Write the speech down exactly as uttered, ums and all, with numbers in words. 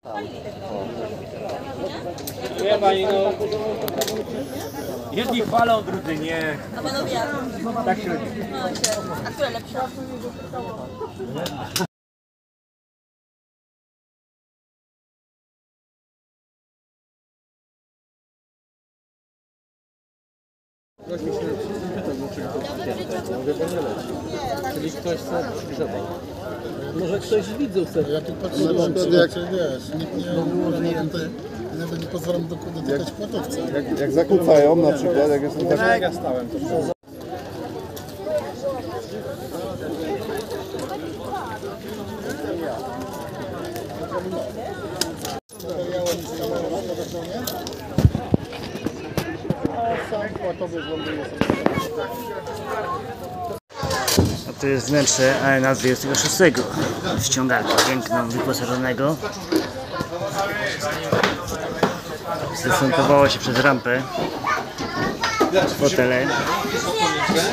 Nie pani, no. Jedni chwalą, drudzy nie. A panowie jak? Tak średnio. No, średnio. A które lepsze? Ktoś mi się pytał, dlaczego to mówię, bo nie leci. Czyli ktoś chce grzebać. Może ktoś z widzów chce. Ja tu patrzę na przykład, jak wiesz, nikt nie nawet nie pozwalam dotykać płatowca. Jak, jak zakłócają na przykład, jak jestem tak... Tak, ja stałem to. A to jest wnętrze A N A dwudziestego szóstego ściągarka piękną, wyposażonego. Zdesantowało się przez rampę fotele.